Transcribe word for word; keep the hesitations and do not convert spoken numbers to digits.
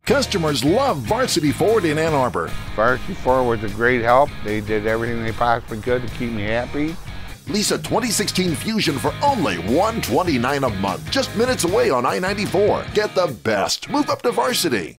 Customers love Varsity Ford in Ann Arbor. Varsity Ford was a great help. They did everything they possibly could to keep me happy. Lease a twenty sixteen Fusion for only one hundred twenty-nine dollars a month, just minutes away on I ninety-four. Get the best. Move up to Varsity.